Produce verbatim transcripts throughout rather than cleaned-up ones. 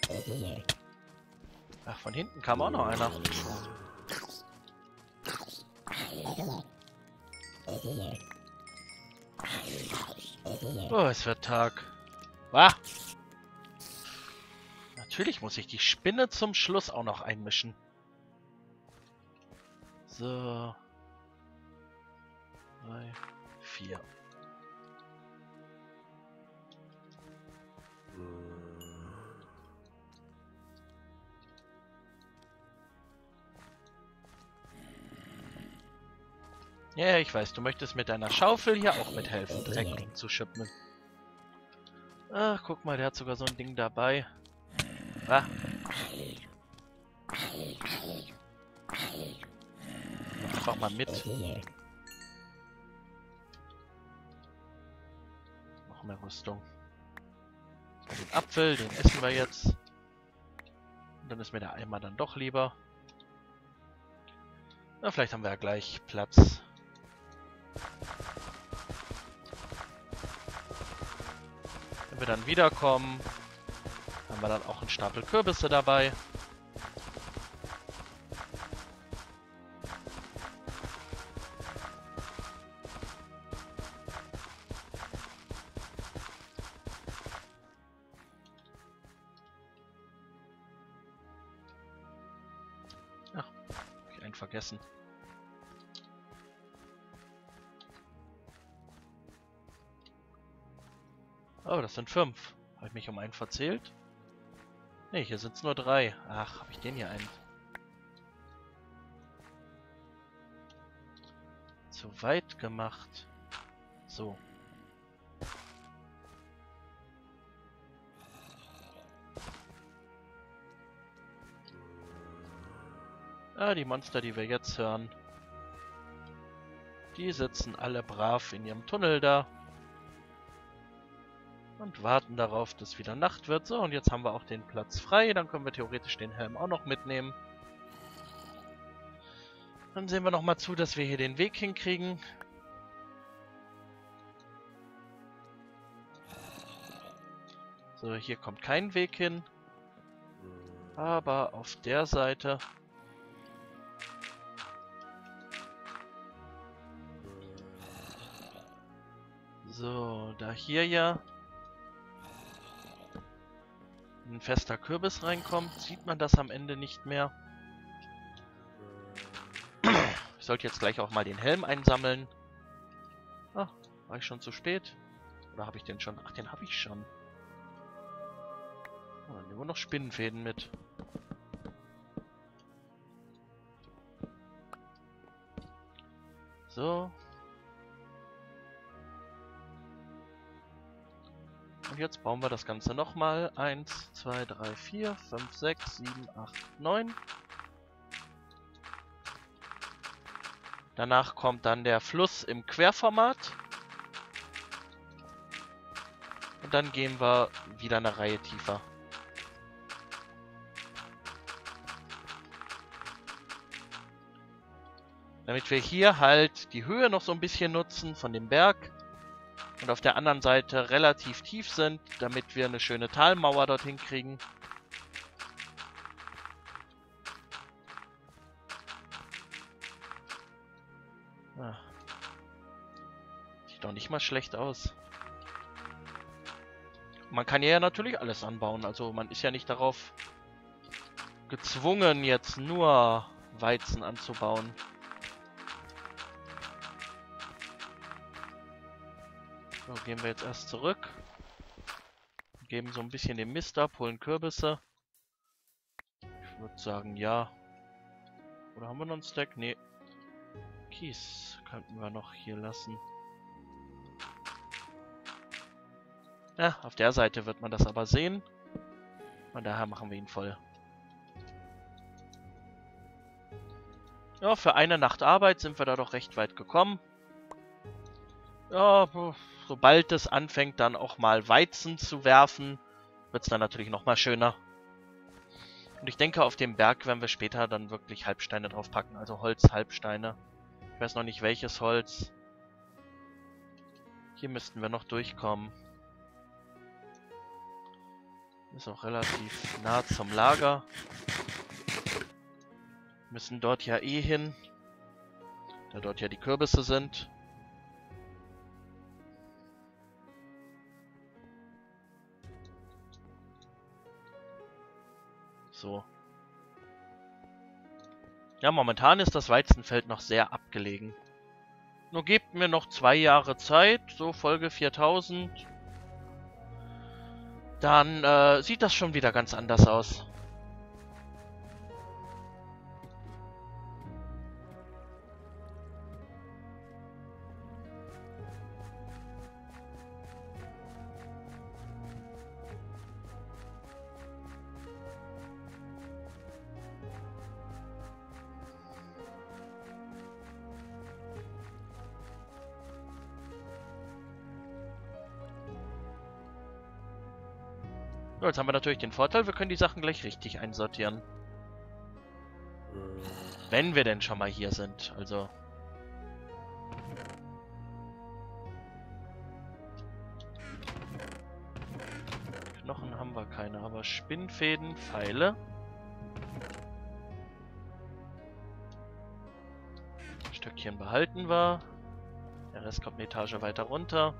Ach, von hinten kam auch noch einer. Oh, es wird Tag. Wah! Natürlich muss ich die Spinne zum Schluss auch noch einmischen. So. Drei, vier. Ja, ich weiß, du möchtest mit deiner Schaufel hier auch mithelfen, Dreck zu schippen. Ach, guck mal, der hat sogar so ein Ding dabei. Ah. Einfach mal mit. Noch mehr Rüstung. Den Apfel, den essen wir jetzt. Und dann ist mir der Eimer dann doch lieber. Na, vielleicht haben wir ja gleich Platz. Wenn wir dann wiederkommen, haben wir dann auch einen Stapel Kürbisse dabei. Ach, hab ich einen vergessen. Oh, das sind fünf. Habe ich mich um einen verzählt? Ne, hier sind es nur drei. Ach, habe ich den hier einen? Zu weit gemacht. So. Ah, die Monster, die wir jetzt hören. Die sitzen alle brav in ihrem Tunnel da. Und warten darauf, dass wieder Nacht wird. So, und jetzt haben wir auch den Platz frei. Dann können wir theoretisch den Helm auch noch mitnehmen. Dann sehen wir nochmal zu, dass wir hier den Weg hinkriegen. So, hier kommt kein Weg hin. Aber auf der Seite... So, da hier ja ein fester Kürbis reinkommt, sieht man das am Ende nicht mehr. Ich sollte jetzt gleich auch mal den Helm einsammeln. Ah, war ich schon zu spät? Oder habe ich den schon? Ach, den habe ich schon. Oh, dann nehmen wir noch Spinnenfäden mit. So. Und jetzt bauen wir das Ganze nochmal. eins, zwei, drei, vier, fünf, sechs, sieben, acht, neun. Danach kommt dann der Fluss im Querformat. Und dann gehen wir wieder eine Reihe tiefer. Damit wir hier halt die Höhe noch so ein bisschen nutzen von dem Berg. Und auf der anderen Seite relativ tief sind, damit wir eine schöne Talmauer dorthin kriegen. Ah. Sieht doch nicht mal schlecht aus. Man kann hier ja natürlich alles anbauen, also man ist ja nicht darauf gezwungen, jetzt nur Weizen anzubauen. So, gehen wir jetzt erst zurück. Geben so ein bisschen den Mist ab, holen Kürbisse. Ich würde sagen, ja. Oder haben wir noch einen Stack? Nee. Kies könnten wir noch hier lassen. Ja, auf der Seite wird man das aber sehen. Von daher machen wir ihn voll. Ja, für eine Nacht Arbeit sind wir da doch recht weit gekommen. Ja, sobald es anfängt, dann auch mal Weizen zu werfen, wird es dann natürlich noch mal schöner. Und ich denke, auf dem Berg werden wir später dann wirklich Halbsteine drauf packen, also Holz-Halbsteine. Ich weiß noch nicht, welches Holz. Hier müssten wir noch durchkommen. Ist auch relativ nah zum Lager. Müssen dort ja eh hin, da dort ja die Kürbisse sind. So. Ja, momentan ist das Weizenfeld noch sehr abgelegen. Nur gebt mir noch zwei Jahre Zeit, so Folge viertausend. Dann äh, sieht das schon wieder ganz anders aus. So, jetzt haben wir natürlich den Vorteil, wir können die Sachen gleich richtig einsortieren. Wenn wir denn schon mal hier sind, also... Knochen haben wir keine, aber Spinnfäden, Pfeile. Ein Stückchen behalten wir. Der Rest kommt eine Etage weiter runter.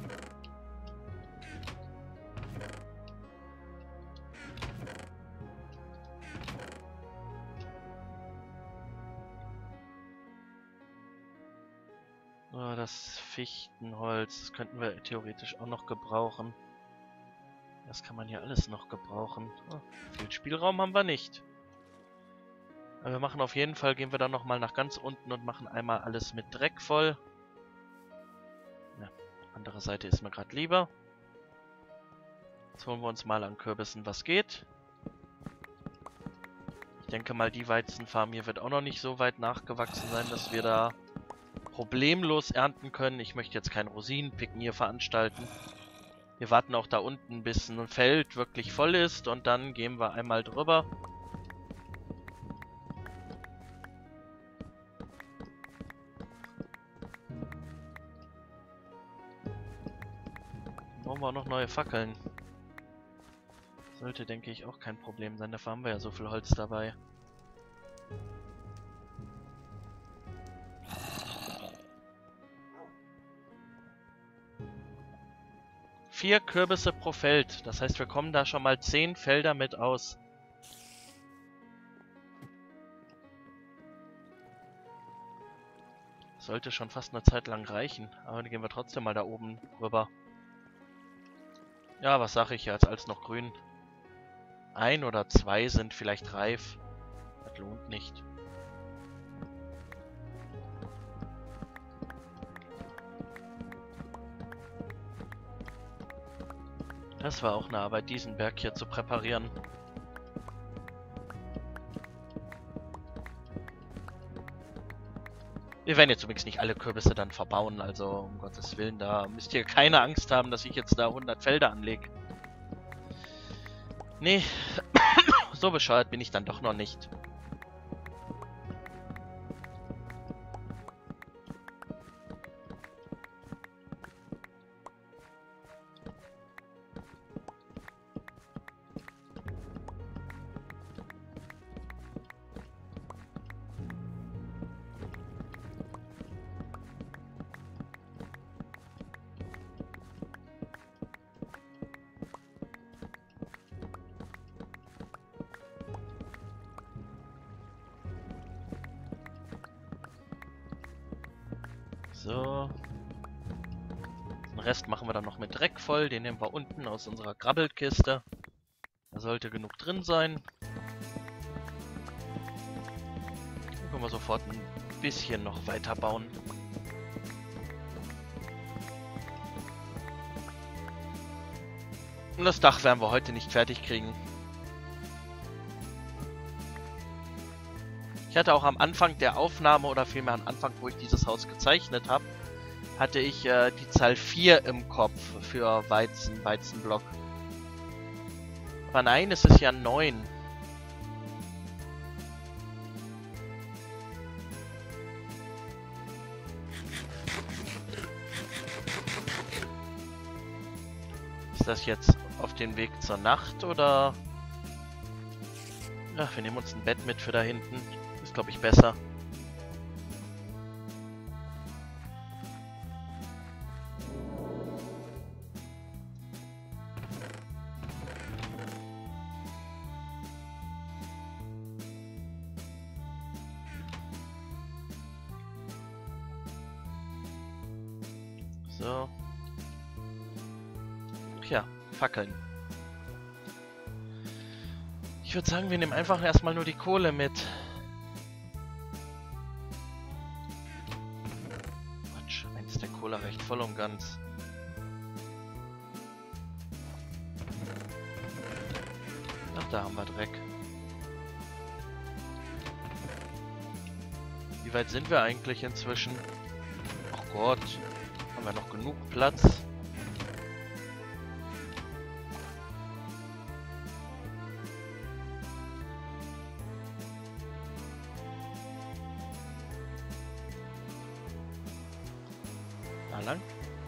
Oh, das Fichtenholz, das könnten wir theoretisch auch noch gebrauchen. Das kann man hier alles noch gebrauchen. Oh, viel Spielraum haben wir nicht. Aber wir machen auf jeden Fall, gehen wir dann nochmal nach ganz unten und machen einmal alles mit Dreck voll. Ja, andere Seite ist mir gerade lieber. Jetzt holen wir uns mal an Kürbissen, was geht. Ich denke mal, die Weizenfarm hier wird auch noch nicht so weit nachgewachsen sein, dass wir da problemlos ernten können. Ich möchte jetzt kein Rosinenpicken hier veranstalten. Wir warten auch da unten, bis ein Feld wirklich voll ist und dann gehen wir einmal drüber. Dann brauchen wir auch noch neue Fackeln. Sollte, denke ich, auch kein Problem sein. Dafür haben wir ja so viel Holz dabei. Vier Kürbisse pro Feld. Das heißt, wir kommen da schon mal zehn Felder mit aus. Sollte schon fast eine Zeit lang reichen. Aber dann gehen wir trotzdem mal da oben rüber. Ja, was sage ich jetzt als noch grün? Ein oder zwei sind vielleicht reif. Das lohnt nicht. Das war auch eine Arbeit, diesen Berg hier zu präparieren. Wir werden jetzt übrigens nicht alle Kürbisse dann verbauen, also um Gottes Willen, da müsst ihr keine Angst haben, dass ich jetzt da hundert Felder anlege. Nee, so bescheuert bin ich dann doch noch nicht. So. Den Rest machen wir dann noch mit Dreck voll. Den nehmen wir unten aus unserer Grabbelkiste. Da sollte genug drin sein. Dann können wir sofort ein bisschen noch weiter bauen. Und das Dach werden wir heute nicht fertig kriegen. Ich hatte auch am Anfang der Aufnahme, oder vielmehr am Anfang, wo ich dieses Haus gezeichnet habe, hatte ich äh, die Zahl vier im Kopf für Weizen, Weizenblock. Aber nein, es ist ja neun. Ist das jetzt auf den Weg zur Nacht oder... Ja, wir nehmen uns ein Bett mit für da hinten. Ist, glaube ich, besser. So. Ach ja, Fackeln. Ich würde sagen, wir nehmen einfach erstmal nur die Kohle mit. Quatsch, eins ist der Kohle recht voll und ganz. Ach, da haben wir Dreck. Wie weit sind wir eigentlich inzwischen? Ach Gott, haben wir noch genug Platz? Na lang?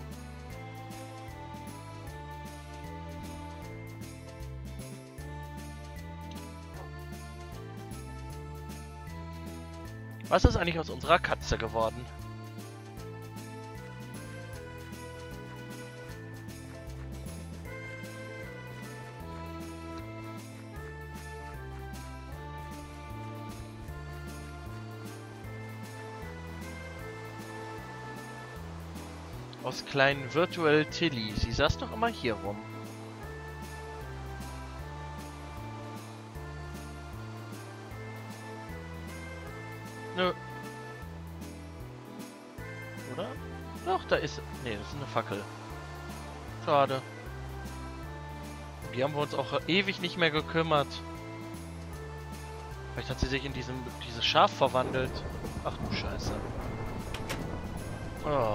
Was ist eigentlich aus unserer Katze geworden? Aus kleinen Virtual Tilly. Sie saß doch immer hier rum. Nö. Oder? Doch, da ist... Nee, das ist eine Fackel. Schade. Die haben wir uns auch ewig nicht mehr gekümmert. Vielleicht hat sie sich in diesem dieses Schaf verwandelt. Ach du Scheiße. Oh.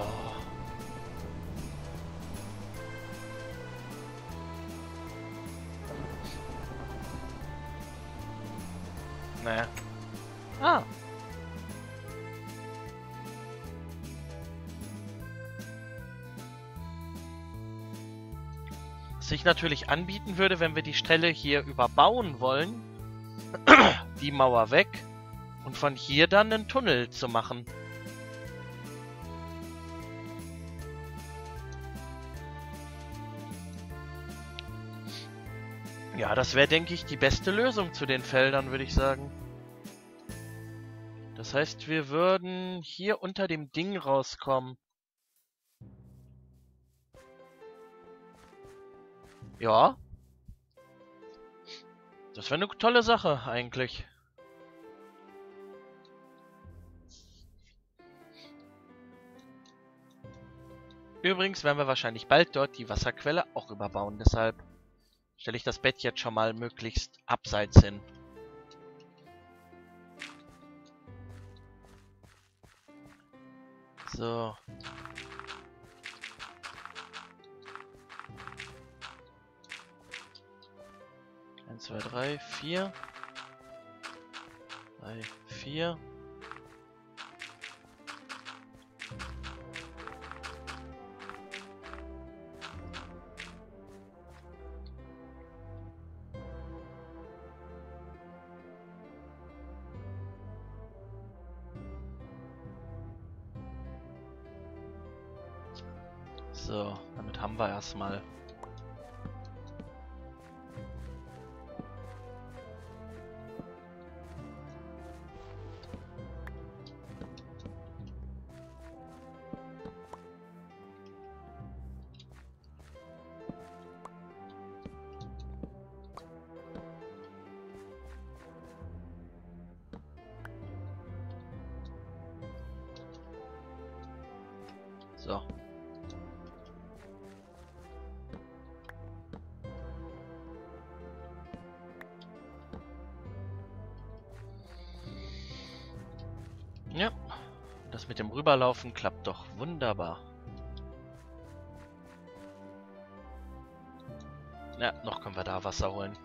Naja. Ah. Was sich natürlich anbieten würde, wenn wir die Stelle hier überbauen wollen, die Mauer weg und von hier dann einen Tunnel zu machen. Ja, das wäre, denke ich, die beste Lösung zu den Feldern, würde ich sagen. Das heißt, wir würden hier unter dem Ding rauskommen. Ja. Das wäre eine tolle Sache, eigentlich. Übrigens werden wir wahrscheinlich bald dort die Wasserquelle auch überbauen, deshalb stelle ich das Bett jetzt schon mal möglichst abseits hin. So. Eins, zwei, drei, vier. Drei, vier. So, damit haben wir erstmal. So. Ja, das mit dem Rüberlaufen klappt doch wunderbar. Ja, noch können wir da Wasser holen.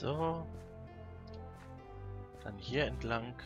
So. Dann hier entlang.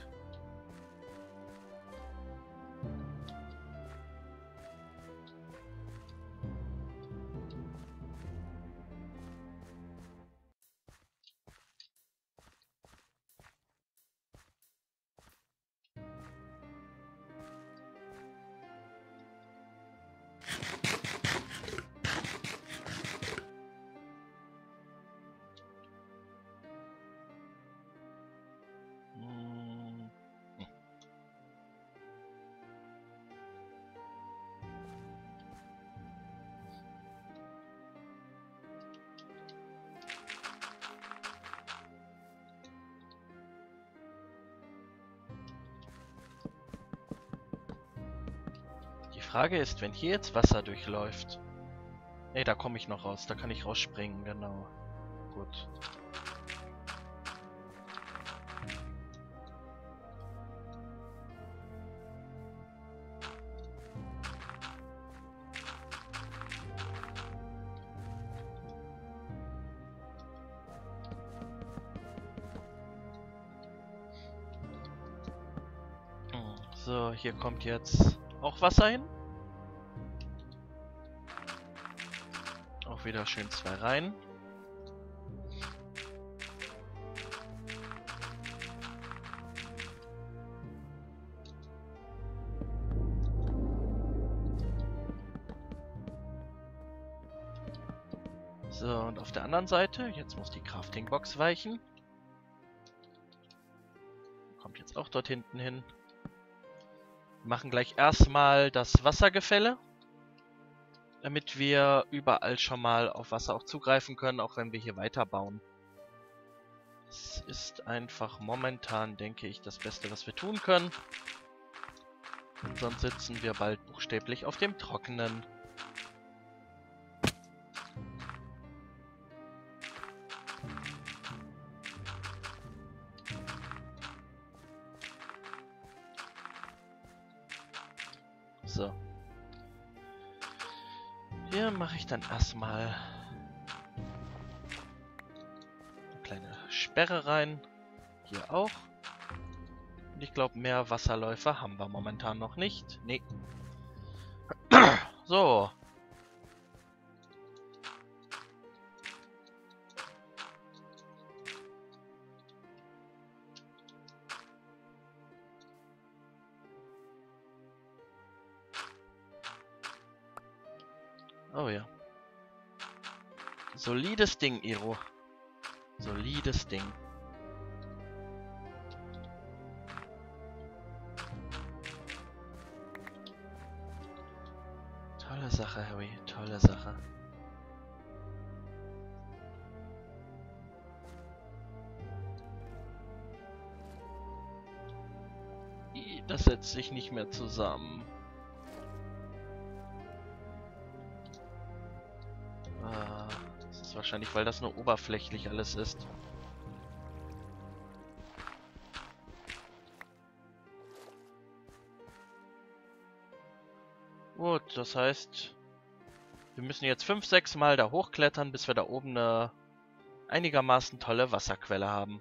Die Frage ist, wenn hier jetzt Wasser durchläuft. Ne, da komme ich noch raus. Da kann ich rausspringen, genau. Gut. So, hier kommt jetzt auch Wasser hin. Auch wieder schön zwei rein. So, und auf der anderen Seite, jetzt muss die Crafting-Box weichen. Kommt jetzt auch dort hinten hin. Wir machen gleich erstmal das Wassergefälle, damit wir überall schon mal auf Wasser auch zugreifen können, auch wenn wir hier weiterbauen. Das ist einfach momentan, denke ich, das Beste, was wir tun können. Und sonst sitzen wir bald buchstäblich auf dem Trockenen. So. Hier mache ich dann erstmal eine kleine Sperre rein. Hier auch. Und ich glaube, mehr Wasserläufer haben wir momentan noch nicht. Nee. So. Oh ja. Solides Ding, Iro. Solides Ding. Tolle Sache, Harry. Tolle Sache. Ih, das setzt sich nicht mehr zusammen. Das ist wahrscheinlich, weil das nur oberflächlich alles ist. Gut, das heißt, wir müssen jetzt fünf, sechs Mal da hochklettern, bis wir da oben eine einigermaßen tolle Wasserquelle haben.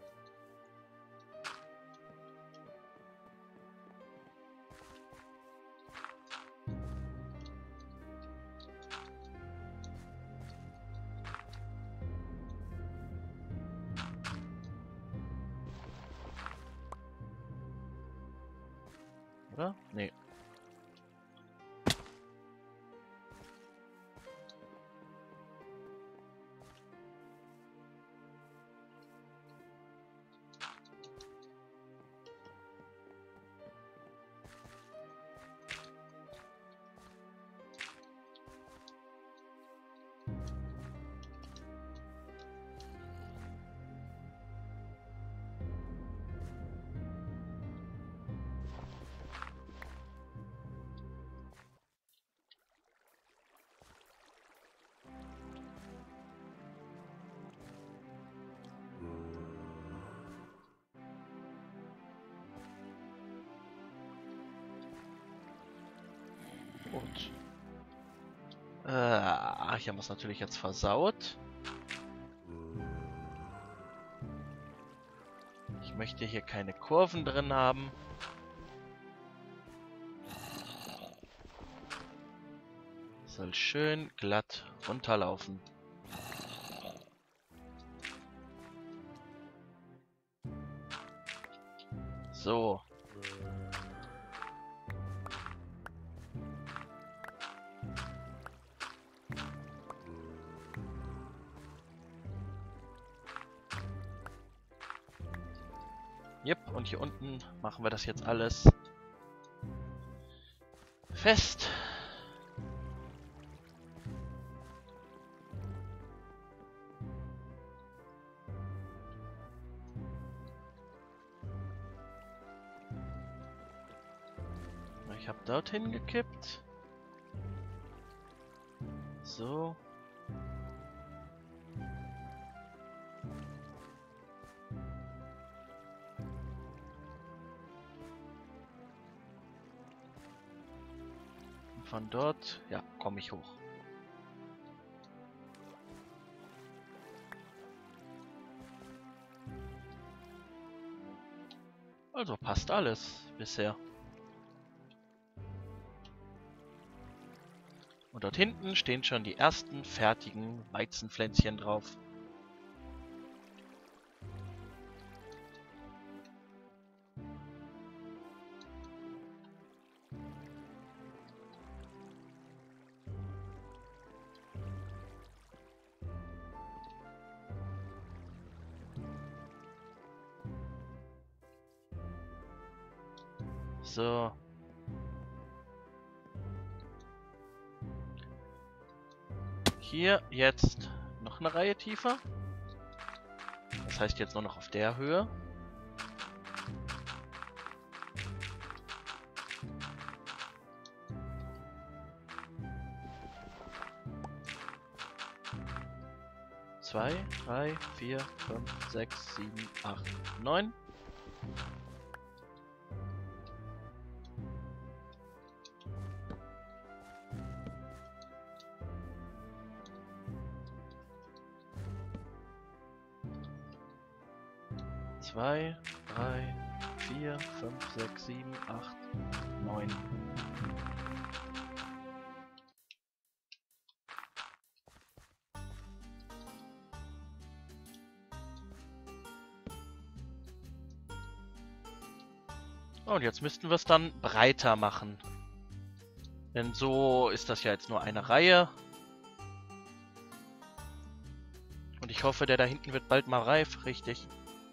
Oder? Nee. Gut. Äh, hier haben wir es natürlich jetzt versaut. möchte hier keine Kurven drin haben. Soll schön glatt runterlaufen. So. Yep, und hier unten machen wir das jetzt alles fest. Ich habe dorthin gekippt. So. Und von dort, ja, komme ich hoch. Also passt alles bisher. Und dort hinten stehen schon die ersten fertigen Weizenpflänzchen drauf. So. Hier jetzt noch eine Reihe tiefer. Das heißt jetzt nur noch auf der Höhe. Zwei, drei, vier, fünf, sechs, sieben, acht, neun. zwei, drei, vier, fünf, sechs, sieben, acht, neun. Und jetzt müssten wir es dann breiter machen. Denn so ist das ja jetzt nur eine Reihe. Und ich hoffe, der da hinten wird bald mal reif, richtig.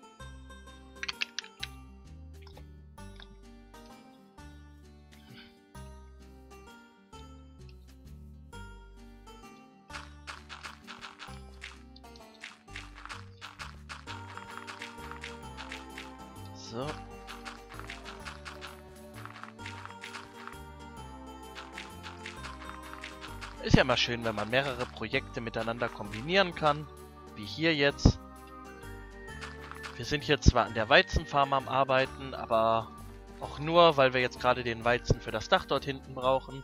So. Ist ja immer schön, wenn man mehrere Projekte miteinander kombinieren kann. Wie hier jetzt. Wir sind hier zwar an der Weizenfarm am Arbeiten, aber auch nur, weil wir jetzt gerade den Weizen für das Dach dort hinten brauchen.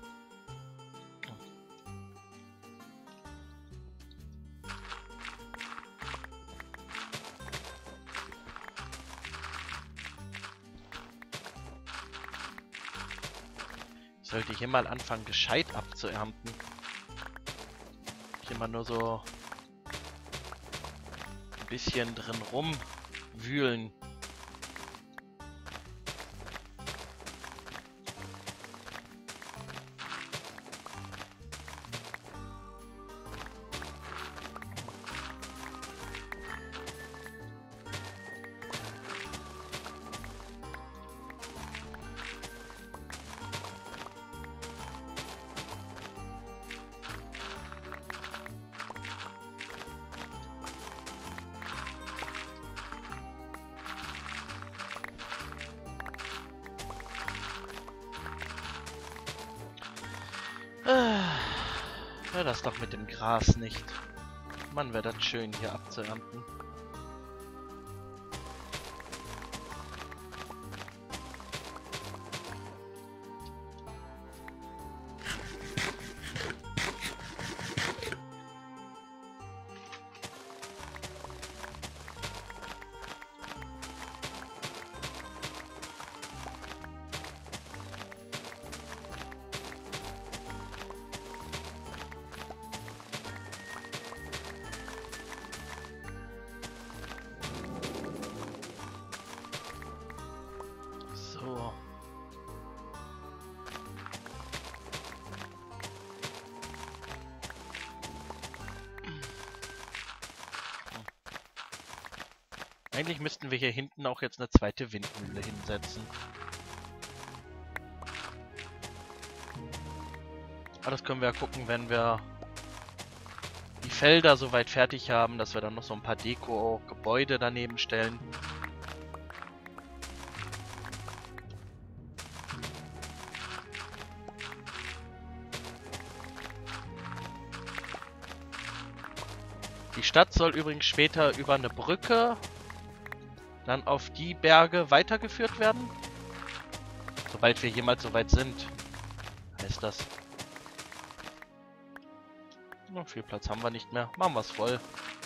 Sollte ich hier mal anfangen, gescheit abzuernten. Ich immer nur so ein bisschen drin rumwühlen. Ja, das doch mit dem Gras nicht. Mann, wäre das schön hier abzuernten. Eigentlich müssten wir hier hinten auch jetzt eine zweite Windmühle hinsetzen. Aber das können wir ja gucken, wenn wir die Felder soweit fertig haben, dass wir dann noch so ein paar Deko-Gebäude daneben stellen. Die Stadt soll übrigens später über eine Brücke dann auf die Berge weitergeführt werden. Sobald wir jemals soweit sind, heißt das. Na, viel Platz haben wir nicht mehr. Machen wir es voll.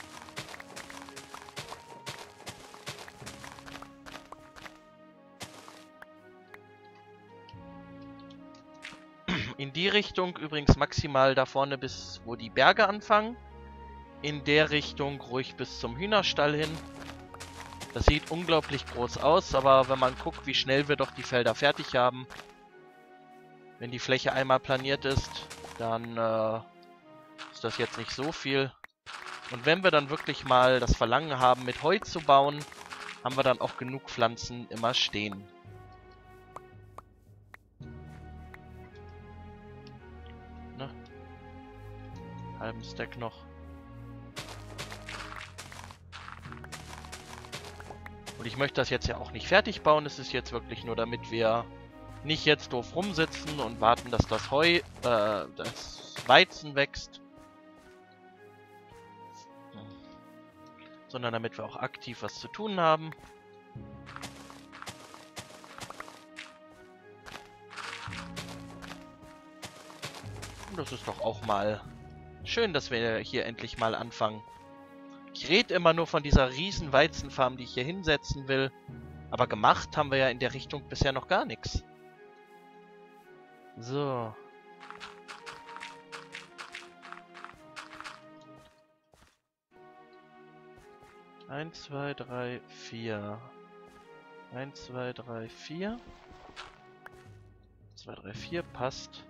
In die Richtung übrigens maximal da vorne bis wo die Berge anfangen. In der Richtung ruhig bis zum Hühnerstall hin. Das sieht unglaublich groß aus, aber wenn man guckt, wie schnell wir doch die Felder fertig haben, wenn die Fläche einmal planiert ist, dann äh, ist das jetzt nicht so viel. Und wenn wir dann wirklich mal das Verlangen haben, mit Heu zu bauen, haben wir dann auch genug Pflanzen immer stehen. Ne? Halben Stack noch. Und ich möchte das jetzt ja auch nicht fertig bauen. Es ist jetzt wirklich nur, damit wir nicht jetzt doof rumsitzen und warten, dass das Heu, äh, das Weizen wächst. Sondern damit wir auch aktiv was zu tun haben. Und das ist doch auch mal schön, dass wir hier endlich mal anfangen. Ich rede immer nur von dieser riesen Weizenfarm, die ich hier hinsetzen will. Aber gemacht haben wir ja in der Richtung bisher noch gar nichts. So. Eins, zwei, drei, vier. Eins, zwei, drei, vier. Zwei, drei, vier passt.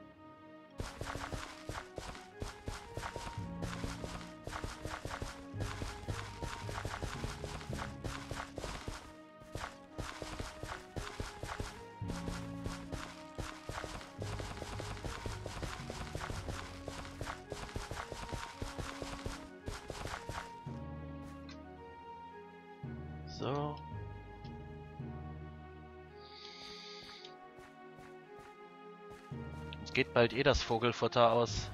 So. Jetzt geht bald eh das Vogelfutter aus.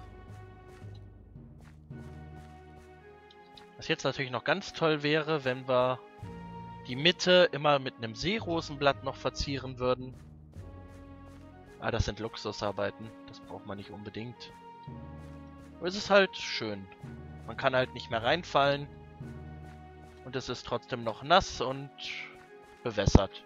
Was jetzt natürlich noch ganz toll wäre, wenn wir die Mitte immer mit einem Seerosenblatt noch verzieren würden. Ah, das sind Luxusarbeiten. Das braucht man nicht unbedingt. Aber es ist halt schön. Man kann halt nicht mehr reinfallen. Und es ist trotzdem noch nass und bewässert.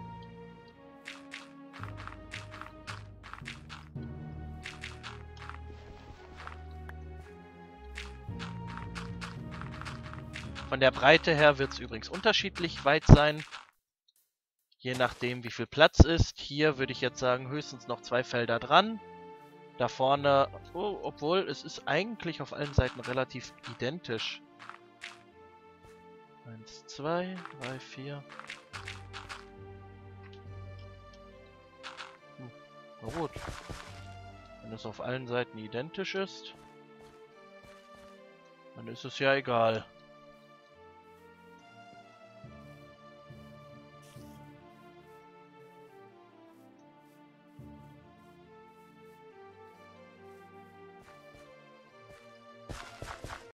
Von der Breite her wird es übrigens unterschiedlich weit sein. Je nachdem, wie viel Platz ist. Hier würde ich jetzt sagen, höchstens noch zwei Felder dran. Da vorne, oh, obwohl es ist eigentlich auf allen Seiten relativ identisch. Eins, zwei, drei, vier. Hm, na gut. Wenn es auf allen Seiten identisch ist, dann ist es ja egal.